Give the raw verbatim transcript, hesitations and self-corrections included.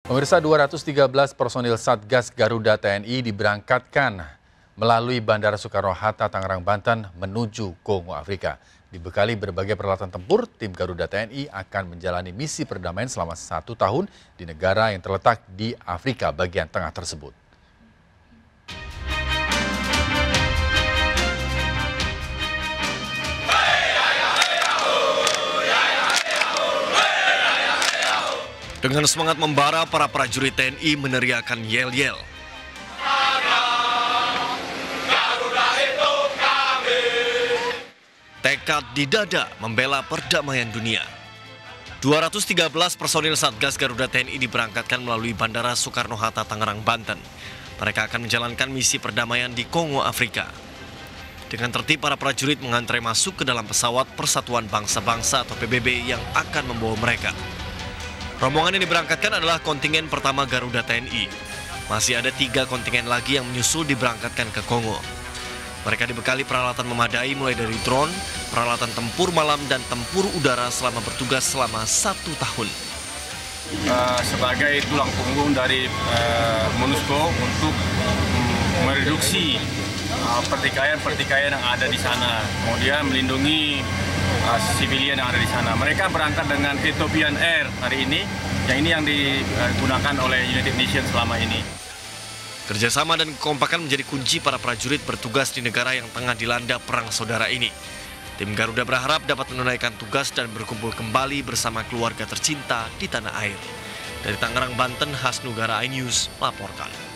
Pemirsa, dua ratus tiga belas personil Satgas Garuda T N I diberangkatkan melalui Bandara Soekarno-Hatta, Tangerang, Banten menuju Kongo, Afrika. Dibekali berbagai peralatan tempur, tim Garuda T N I akan menjalani misi perdamaian selama satu tahun di negara yang terletak di Afrika bagian tengah tersebut. Dengan semangat membara, para prajurit T N I meneriakan yel-yel. Tekad di dada membela perdamaian dunia. dua ratus tiga belas personil Satgas Garuda T N I diberangkatkan melalui Bandara Soekarno-Hatta, Tangerang, Banten. Mereka akan menjalankan misi perdamaian di Kongo, Afrika. Dengan tertib, para prajurit mengantre masuk ke dalam pesawat Persatuan Bangsa-Bangsa atau P B B yang akan membawa mereka. Rombongan yang diberangkatkan adalah kontingen pertama Garuda T N I. Masih ada tiga kontingen lagi yang menyusul diberangkatkan ke Kongo. Mereka dibekali peralatan memadai mulai dari drone, peralatan tempur malam, dan tempur udara selama bertugas selama satu tahun. Uh, sebagai tulang punggung dari uh, MONUSCO untuk um, mereduksi pertikaian-pertikaian uh, yang ada di sana, kemudian melindungi uh, sivilian yang ada di sana. Mereka berangkat dengan Ethiopian Air hari ini, yang ini yang digunakan oleh United Nations selama ini. Kerjasama dan kekompakan menjadi kunci para prajurit bertugas di negara yang tengah dilanda perang saudara ini. Tim Garuda berharap dapat menunaikan tugas dan berkumpul kembali bersama keluarga tercinta di tanah air. Dari Tangerang, Banten, Hasnugara iNews melaporkan.